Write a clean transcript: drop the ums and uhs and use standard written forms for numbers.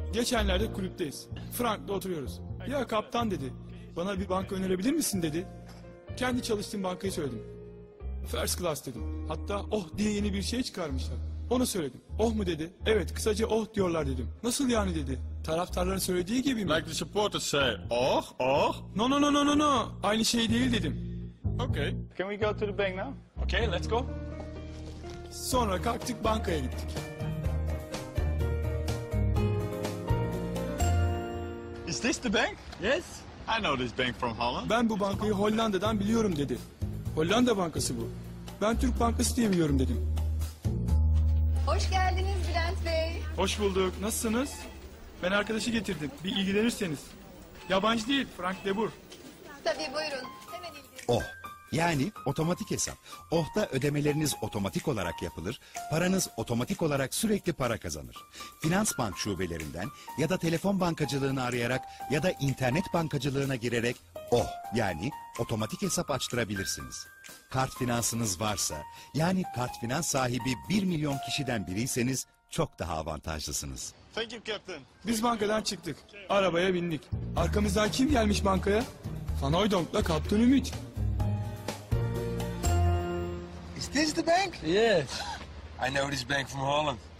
Geçenlerde kulüpteyiz. Frank'la oturuyoruz. Ya kaptan dedi. Bana bir banka önerebilir misin dedi. Kendi çalıştığım bankayı söyledim. First class dedim. Hatta oh diye yeni bir şey çıkarmışlar. Onu söyledim. Oh mu dedi. Evet kısaca oh diyorlar dedim. Nasıl yani dedi. Taraftarların söylediği gibi mi? Like the supporters say, oh, oh. No no no no no no. Aynı şey değil dedim. Okay. Can we go to the bank now? Okay, let's go. Sonra kalktık bankaya gittik. Is this the bank? Yes. I know this bank from Holland. Ben bu bankayı Hollanda'dan biliyorum dedi. Hollanda bankası bu. Ben Türk bankası diye biliyorum dedim. Hoş geldiniz Bülent Bey. Hoş bulduk. Nasılsınız? Ben arkadaşı getirdim. Bir ilgilenirseniz. Yabancı değil, Frank de Boer. Tabii buyurun. Hemen ilgili. Oh, yani otomatik hesap. Oh'ta ödemeleriniz otomatik olarak yapılır, paranız otomatik olarak sürekli para kazanır. Finansbank şubelerinden ya da telefon bankacılığını arayarak ya da internet bankacılığına girerek oh yani otomatik hesap açtırabilirsiniz. Kart finansınız varsa yani kart finans sahibi 1 milyon kişiden biriyseniz çok daha avantajlısınız. Thank you, Captain. Biz bankadan çıktık. Arabaya bindik. Arkamızdan kim gelmiş bankaya? Van Hooydonk'la Kaptan Ümit. Is this the bank? Yes. I know this bank from Holland.